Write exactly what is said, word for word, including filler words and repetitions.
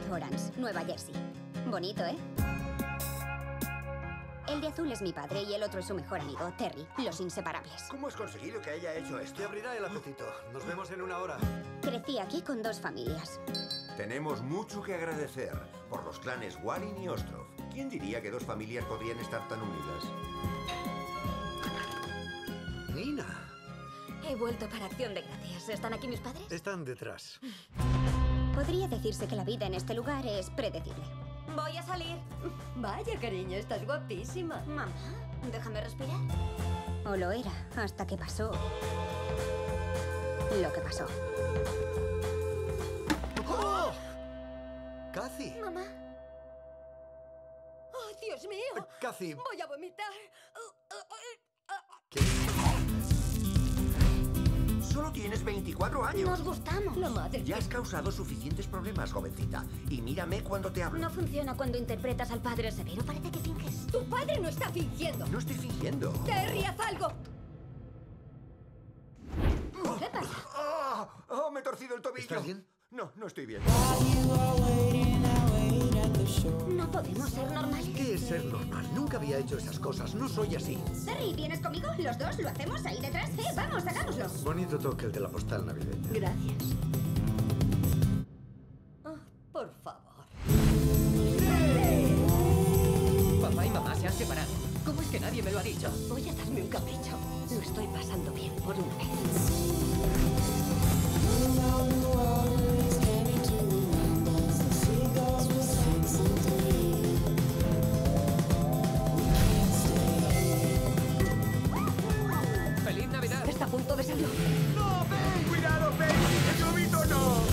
Orange, Nueva Jersey. Bonito, ¿eh? El de azul es mi padre y el otro es su mejor amigo, Terry, los inseparables. ¿Cómo has conseguido que haya hecho esto? Te abrirá el apetito. Nos vemos en una hora. Crecí aquí con dos familias. Tenemos mucho que agradecer por los clanes Walling y Ostrov. ¿Quién diría que dos familias podrían estar tan unidas? Nina. He vuelto para Acción de Gracias. ¿Están aquí mis padres? Están detrás. Podría decirse que la vida en este lugar es predecible. Voy a salir. Vaya, cariño, estás guapísima. Mamá, déjame respirar. O lo era, hasta que pasó lo que pasó. ¡Oh! ¡Cathy! Mamá. ¡Oh, Dios mío! Cathy. Voy a vomitar. ¿Qué? Solo tienes veinticuatro años. Nos gustamos. La madre. Ya has causado suficientes problemas, jovencita. Y mírame cuando te hablo. No funciona cuando interpretas al padre severo. Parece que finges. Tu padre no está fingiendo. No estoy fingiendo. Terry, haz algo. ¿Qué pasa? ¡Oh! ¡Oh, me he torcido el tobillo! ¿Estás bien? No, no estoy bien. ¿No podemos ser normales? ¿Qué es ser normal? Nunca había hecho esas cosas. No soy así. Terry, ¿vienes conmigo? Los dos lo hacemos ahí detrás. ¡Eh, vamos, hagámoslo! Bonito toque el de la postal navideña. Gracias. Oh, por favor. Papá y mamá se han separado. ¿Cómo es que nadie me lo ha dicho? Voy a darme un capricho. Lo estoy pasando bien por una vez. ¡Feliz Navidad! Está a punto de salir. ¡No, Ben! ¡Cuidado, Ben! ¡El globito no!